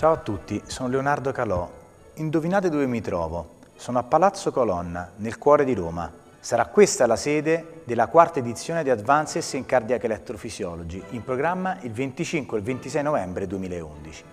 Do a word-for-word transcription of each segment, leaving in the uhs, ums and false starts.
Ciao a tutti, sono Leonardo Calò. Indovinate dove mi trovo? Sono a Palazzo Colonna, nel cuore di Roma. Sarà questa la sede della quarta edizione di Advances in Cardiac Electrophysiology, in programma il venticinque e il ventisei novembre duemilaundici.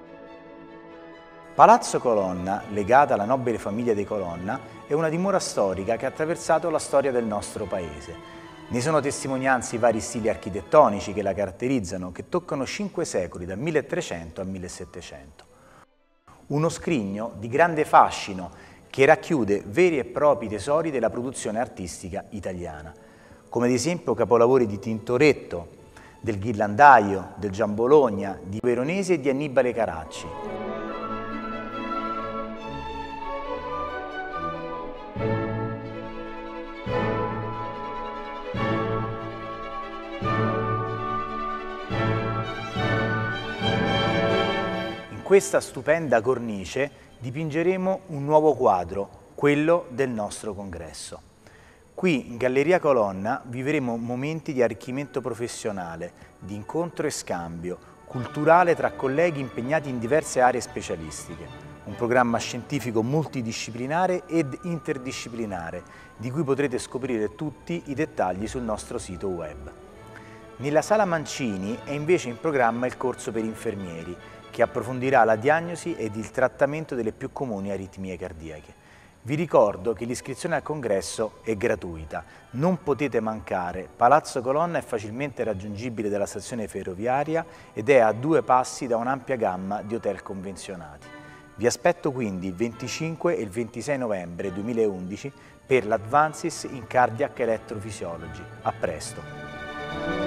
Palazzo Colonna, legata alla nobile famiglia dei Colonna, è una dimora storica che ha attraversato la storia del nostro paese. Ne sono testimonianze i vari stili architettonici che la caratterizzano, che toccano cinque secoli, dal milletrecento al millesettecento. Uno scrigno di grande fascino che racchiude veri e propri tesori della produzione artistica italiana, come ad esempio capolavori di Tintoretto, del Ghirlandaio, del Giambologna, di Veronesi e di Annibale Caracci. In questa stupenda cornice dipingeremo un nuovo quadro, quello del nostro congresso. Qui in Galleria Colonna vivremo momenti di arricchimento professionale, di incontro e scambio, culturale tra colleghi impegnati in diverse aree specialistiche. Un programma scientifico multidisciplinare ed interdisciplinare, di cui potrete scoprire tutti i dettagli sul nostro sito web. Nella Sala Mancini è invece in programma il corso per infermieri, che approfondirà la diagnosi ed il trattamento delle più comuni aritmie cardiache. Vi ricordo che l'iscrizione al congresso è gratuita, non potete mancare. Palazzo Colonna è facilmente raggiungibile dalla stazione ferroviaria ed è a due passi da un'ampia gamma di hotel convenzionati. Vi aspetto quindi il venticinque e il ventisei novembre duemilaundici per l'Advances in Cardiac Electrophysiology. A presto!